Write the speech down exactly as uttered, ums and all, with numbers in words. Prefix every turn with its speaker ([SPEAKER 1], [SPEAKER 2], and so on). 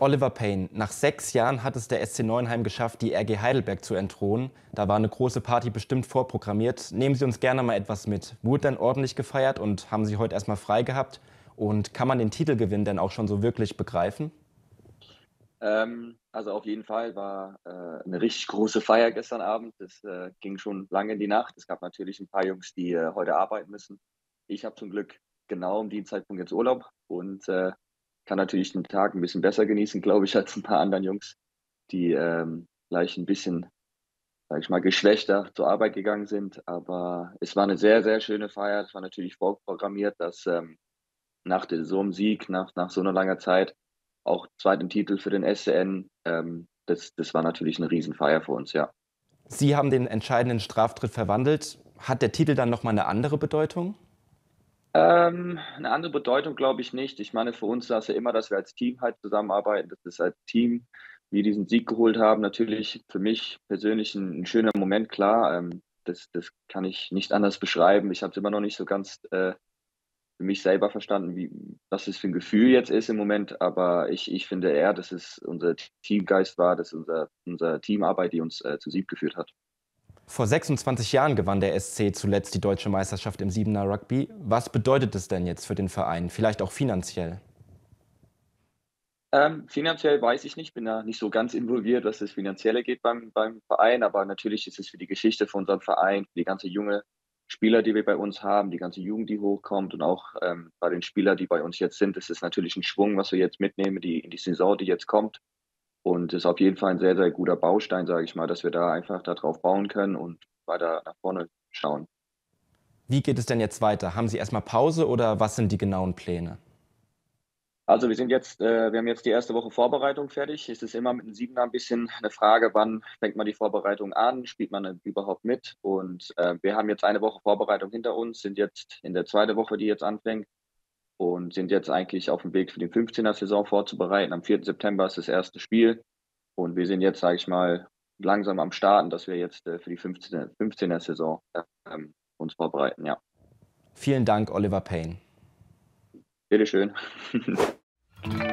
[SPEAKER 1] Oliver Payne, nach sechs Jahren hat es der S C Neuenheim geschafft, die R G Heidelberg zu entthronen. Da war eine große Party bestimmt vorprogrammiert. Nehmen Sie uns gerne mal etwas mit. Wurde dann ordentlich gefeiert und haben Sie heute erstmal frei gehabt? Und kann man den Titelgewinn denn auch schon so wirklich begreifen?
[SPEAKER 2] Ähm, also auf jeden Fall war, äh, 'ne richtig große Feier gestern Abend. Das, äh, ging schon lange in die Nacht. Es gab natürlich ein paar Jungs, die, äh, heute arbeiten müssen. Ich habe zum Glück genau um den Zeitpunkt jetzt Urlaub und, äh, kann natürlich den Tag ein bisschen besser genießen, glaube ich, als ein paar anderen Jungs, die, ähm, vielleicht ein bisschen, sage ich mal, geschwächter zur Arbeit gegangen sind. Aber es war eine sehr, sehr schöne Feier. Es war natürlich vorprogrammiert, dass, ähm nach de so 'nem Sieg, nach nach so 'ner langer Zeit, auch zweiten Titel für den S C N, ähm, das das war natürlich 'ne Riesenfeier für uns, ja.
[SPEAKER 1] Sie haben den entscheidenden Straftritt verwandelt. Hat der Titel dann noch mal eine andere Bedeutung?
[SPEAKER 2] Ähm, 'ne andere Bedeutung glaube ich nicht. Ich meine, für uns war's ja immer, dass wir als Team halt zusammenarbeiten, dass das als Team wir diesen Sieg geholt haben. Natürlich für mich persönlich 'n 'n schöner Moment, klar. Ähm, das das kann ich nicht anders beschreiben. Ich habe es immer noch nicht so ganz, äh für mich selber verstanden, wie was das für ein Gefühl jetzt ist im Moment, aber ich ich finde eher, dass es unser Teamgeist war, dass unser unser Teamarbeit, die uns, äh, zu Sieg geführt hat.
[SPEAKER 1] Vor sechsundzwanzig Jahren gewann der S C zuletzt die deutsche Meisterschaft im Siebener Rugby. Was bedeutet es denn jetzt für den Verein? Vielleicht auch finanziell?
[SPEAKER 2] Ähm, finanziell weiß ich nicht, bin da nicht so ganz involviert, was das Finanzielle geht beim beim Verein, aber natürlich ist es für die Geschichte von unserem Verein, für die ganze junge Spieler, die wir bei uns haben, die ganze Jugend, die hochkommt und auch, ähm, bei den Spielern, die bei uns jetzt sind, ist es natürlich ein Schwung, was wir jetzt mitnehmen, die in die Saison, die jetzt kommt. Und ist auf jeden Fall ein sehr, sehr guter Baustein, sage ich mal, dass wir da einfach da drauf bauen können und weiter nach vorne schauen.
[SPEAKER 1] Wie geht es denn jetzt weiter? Haben Sie erstmal Pause oder was sind die genauen Pläne?
[SPEAKER 2] Also, wir sind jetzt äh, wir haben jetzt die erste Woche Vorbereitung fertig. Es ist immer mit dem Siebener ein bisschen eine Frage, wann fängt man die Vorbereitung an? Spielt man denn überhaupt mit? Und, äh, wir haben jetzt eine Woche Vorbereitung hinter uns, sind jetzt in der zweiten Woche, die jetzt anfängt und sind jetzt eigentlich auf dem Weg für die fünfzehner Saison vorzubereiten. Am vierten September ist das erste Spiel und wir sind jetzt, sage ich mal, langsam am Starten, dass wir jetzt, äh, für die fünfzehner fünfzehner Saison, ähm, uns vorbereiten, ja.
[SPEAKER 1] Vielen Dank, Oliver Payne.
[SPEAKER 2] Bitteschön.